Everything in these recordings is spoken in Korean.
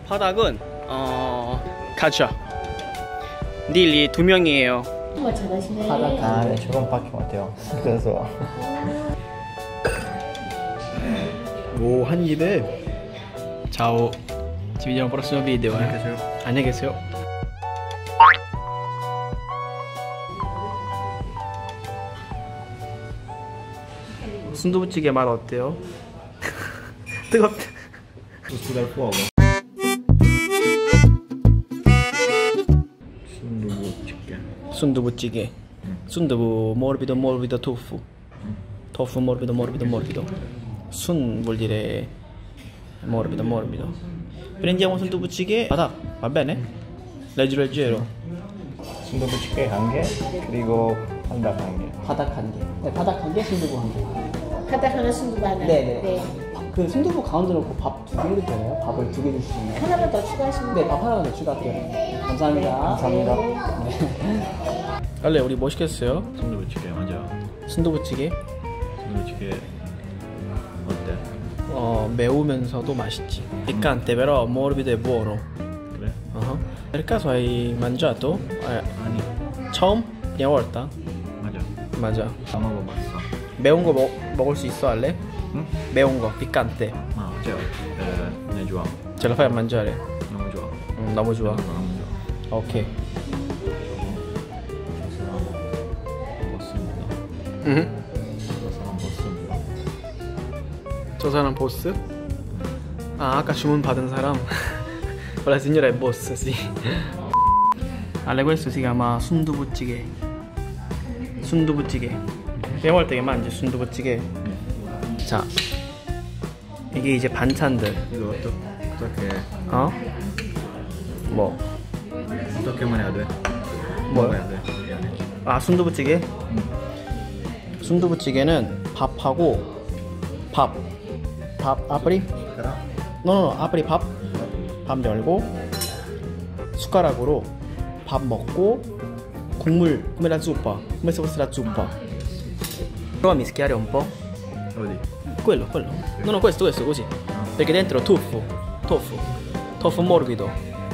바닥은 가자. 닐이 2명이에요. 정말 잘하시네. 바닥 네, 조금밖에 못해요. 그래서 오, 한 입에. Ciao. Ci vediamo al prossimo video. 안녕히 계세요. 순두부찌개 맛 어때요? 뜨겁다. Gusto dal fuoco. 순두부찌개. 순두부 morbido morbido tofu. Tofu morbido morbido morbido. Sun vuol dire morbido morbido. Prendiamo 순두부찌개 바닥. Va bene? leggero leggero. 순두부찌개 1개 그리고 바닥 1개. 바닥 1개. 네, 바닥 1개, 순두부 1개. 바닥 하나, 순두부 하나. 네네. 네. 그 순두부 가운데 놓고 밥 2개 해도 되나요? 밥을 2개 주실 수 있나요? 하나만 더 추가하시면 네, 돼요. 밥 하나만 더 추가할게요. 감사합니다. 감사합니다. 알레, 우리 뭐 시켰어요? 순두부찌개 맞아. 순두부찌개? 순두부찌개 어때? 매우면서도 맛있지. Piccante però morbido e buono. 그래? Per caso hai mangiato? 아니. 처음? prima volta? 맞아. 맞아. 다 먹어봤어. 매운 거 먹을 수 있어, 알레? 응? 매운 거, piccante. 아, 어때요? 네, 좋아. Ce la fai a mangiare? 너무 좋아. 너무 좋아. 너무 좋아. 오케이. 저 사람 보스? 아, 아까 주문 받은 사람? La signora è boss, sì. Ale, questo si chiama 순두부찌개. 순두부찌개. Prima volta che mangi 순두부찌개. 자, 이게 이제 반찬들. 이거 어떻게 뭐? 어떻게 해야 돼? 뭐요? 해야 돼? 아, 순두부찌개? 순두부찌개는 밥하고 밥 apri? no, apri 밥 열고 숟가락으로 밥 먹고 국물 come la zuppa, come se fosse la zuppa. Prova a mischiare un po'. 어디? quello no, questo così, perché dentro tofu morbido.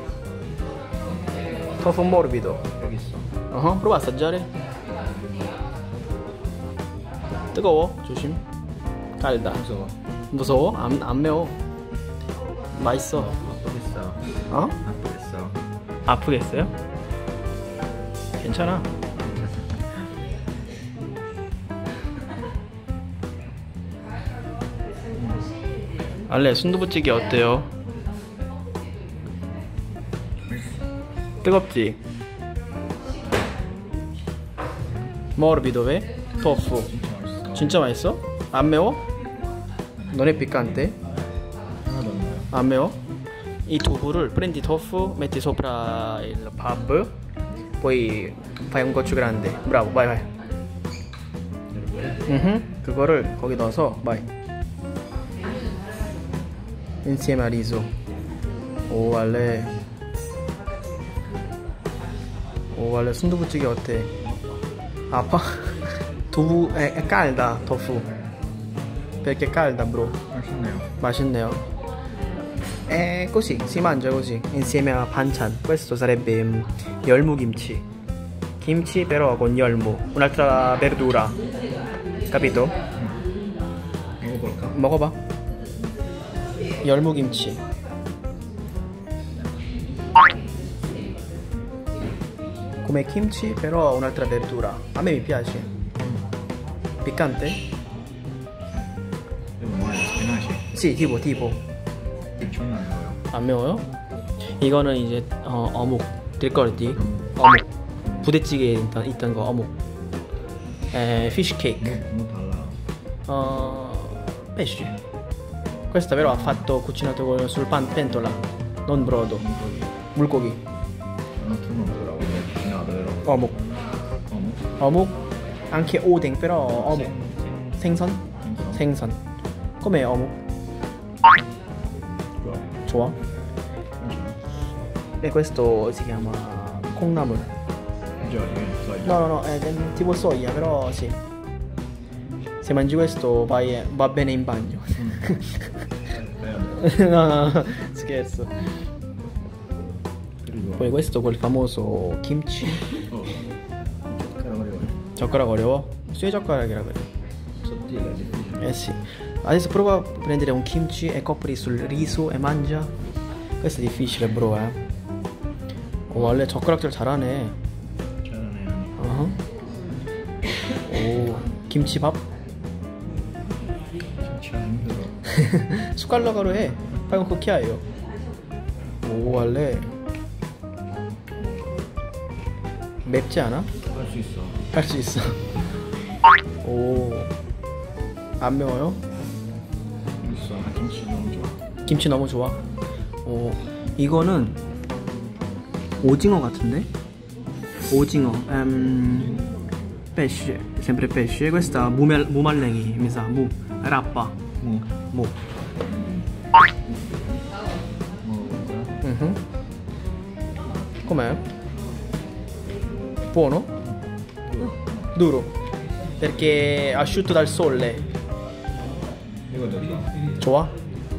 Tofu morbido. 여기 있어. prova a assaggiare. 뜨거워, 조심. 달다. 무서워? 안 매워. 맛있어. 아프겠어. 아프겠어. 아프겠어요? 괜찮아. 알레, 순두부찌개 어때요? 뜨겁지? morbido 왜? tofu. 진짜 맛있어? 안 매워? non è piccante? 하나도 안 나요. 안 매워? 이 tofu를 prendi tofu, metti sopra il pub, poi fai un goccio grande. bravo, vai. 그거를 거기 넣어서 vai. insieme a riso. 오, 알레 순두부찌개 어때? 아파? 두부 è calda tofu. perché è calda, bro. 맛있네요. E così si mangia così insieme a 반찬. Questo sarebbe 열무김치. Kimchi però con 열무, un'altra verdura. Capito? 먹어볼까? 먹어봐. 열무김치. Come kimchi però un'altra verdura. A me mi piace. Piccante? 이거 뭐야? 스피나치? Sì, tipo. 엄청 안 매워요. 안 매워요? 이거는 이제 어묵. 들거리 어묵. 부대찌개에 있던 거 어묵. Fish cake. 너무 달라. Pesce. Questa però ha fatto cucinato sul pentola, non brodo. 물고기. 아무튼 먹으라고 cucinato, vero? 어묵. 어묵. Anche 오뎅 però 어묵. 생선? 생선. Com'è 어묵? 좋아? E questo si chiama 콩나물. No, è tipo soia, però sì. Se mangi questo va bene in bagno. No, scherzo. Poi questo quel famoso kimchi. 젓가락 어려워? 쇠젓가락이라 그래. sottile, difficile. Eh sì. Adesso prova a prendere un kimchi e copri sul riso e mangia. Questo è difficile, bro, 오, 원래 젓가락질 잘하네. 잘하네. 오, 김치밥? 김치가 힘들어. 숟갈락으로 해. 빨간 쿠키예요. 오, 원래 맵지 않아? 할 수 있어. 할 수 있어. 오, 안 매워요? 있어. 나 김치 너무 좋아. 김치 너무 좋아. 오, 이거는 오징어 같은데? 오징어. pesce, sempre pesce. Questa mumalenghi, mi sa, rappa. 뭐? 무. 먹어볼까? Com'è? Buono? Duro. Perché asciutto dal sole. 이거 됐어. 좋아?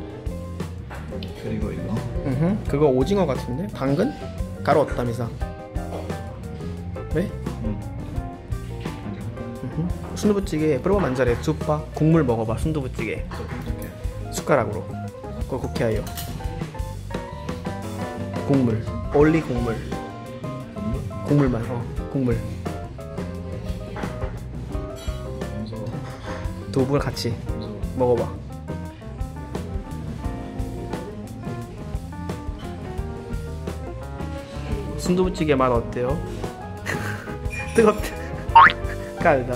그리고 이거. 그거 오징어 같은데? 당근? 가로다 미사. 왜? 순두부찌개 프로바 만자레 쭈빠 국물 먹어봐. 순두부찌개 숟가락으로 그거 쿠키예요. 국물 올리 국물 국물만 국물 두부 같이 먹어봐. 순두부찌개 맛 어때요? 뜨겁다. calda.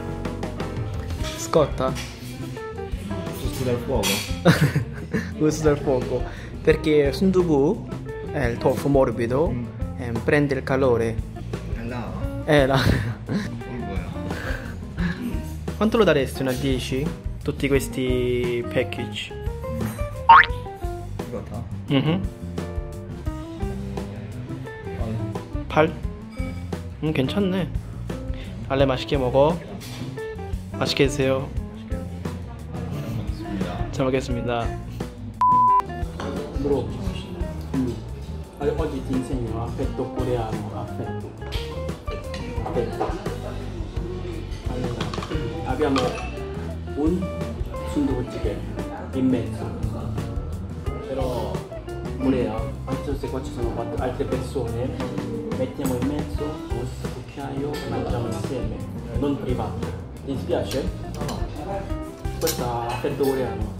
Scotta. Gusto del fuoco. Gusto del fuoco. Perché sundubu è il tofu morbido, prende il calore. È lava. La... 이거야. Quanto lo daresti? Una 10? Tutti questi package. 이거 다? 8? 괜찮네. 알레 맛있게 먹어. 맛있게 드세요. 잘 먹겠습니다. Bro, oggi ti insegno affetto coreano. Affetto. Allora, abbiamo un sundubu찌개 in mezzo. Però Morea, anche se qua ci sono altre persone, mettiamo in mezzo questo cucchiaio e mangiamo insieme, non privato. Ti dispiace? No. Questo è affetto coreano.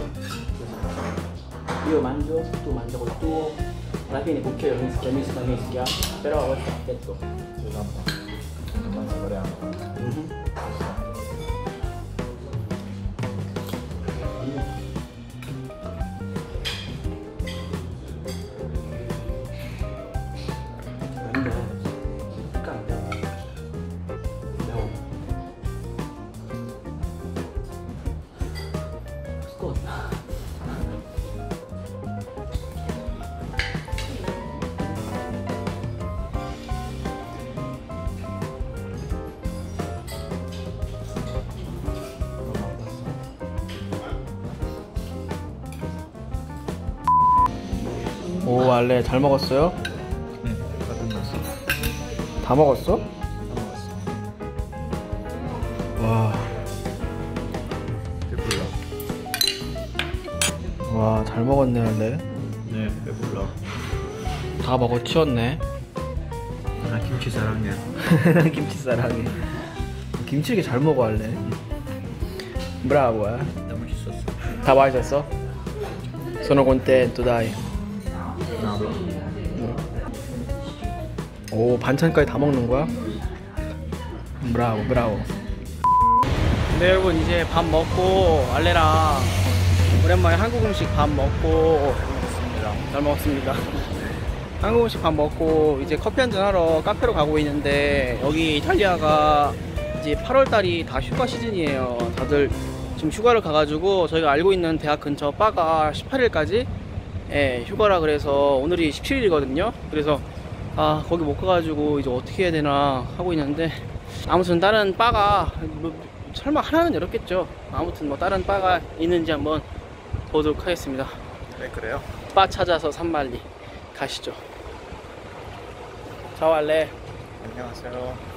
Io mangio, tu mangi col tuo, alla fine cucchiaio mischia, però questo è affetto. Esatto. Mangia coreano. 오, 알레 잘 먹었어요? 네, 다 끝났어. 다 먹었어? 다 먹었어. 와, 배불러. 와, 잘 먹었네, 알레. 네, 배불러. 다 먹어 치웠네. 나 김치 사랑해. 김치 사랑해. 김치 이렇게 잘 먹어, 알레. 브라보. 다 맛있었어. 다 맛있었어? Sono contento, dai. 오, 반찬까지 다 먹는 거야? 브라보, 브라보. 네, 여러분, 이제 밥 먹고 알레랑 오랜만에 한국 음식 밥 먹고 잘 먹었습니다. 한국 음식 밥 먹고 이제 커피 한잔 하러 카페로 가고 있는데, 여기 이탈리아가 이제 8월달이 다 휴가 시즌이에요. 다들 지금 휴가를 가가지고 저희가 알고 있는 대학 근처 바가 18일까지 휴가라 그래서 오늘이 17일이거든요. 그래서 거기 못 가가지고 이제 어떻게 해야 되나 하고 있는데, 아무튼 다른 바가 뭐 설마 하나는 열었겠죠. 아무튼 뭐 다른 바가 있는지 한번 보도록 하겠습니다. 네, 그래요? 바 찾아서 산말리 가시죠. 샤워할래? 안녕하세요.